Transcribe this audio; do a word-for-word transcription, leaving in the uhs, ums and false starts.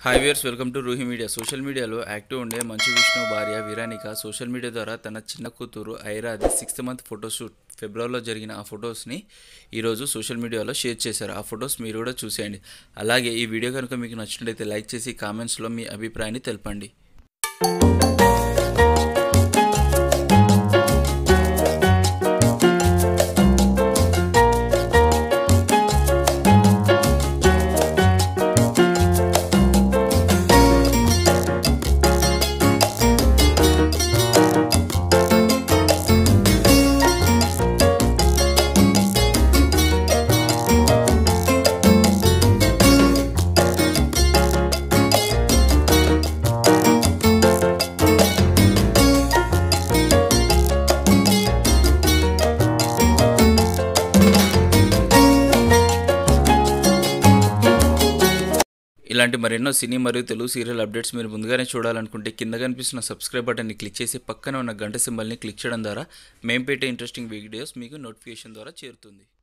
Hi viewers, welcome to Roohi media. Social మీడియాలో active ఉండే మంచు విష్ణు భార్య విరానిక సోషల్ మీడియా ద్వారా తన చిన్న కూతురు ఐరాది సిక్స్త్ మంత్ ఫోటోషూట్ ఫిబ్రవరిలో జరిగిన ఆ ఫొటోస్ని ఈరోజు సోషల్ మీడియాలో షేర్ చేశారు. ఆ ఫొటోస్ మీరు కూడా చూసేయండి. అలాగే ఈ వీడియో కనుక మీకు నచ్చినట్లయితే లైక్ చేసి కామెంట్స్లో మీ అభిప్రాయాన్ని తెలపండి. ఇలాంటి మరెన్నో సినీ మరియు తెలుగు సీరియల్ అప్డేట్స్ మీరు ముందుగానే చూడాలనుకుంటే కింద కనిపిస్తున్న సబ్స్క్రైబ్ బటన్ని క్లిక్ చేసి పక్కన ఉన్న గంట సింబల్ని క్లిక్ చేయడం ద్వారా మేము పెట్టే ఇంట్రెస్టింగ్ వీడియోస్ మీకు నోటిఫికేషన్ ద్వారా చేరుతుంది.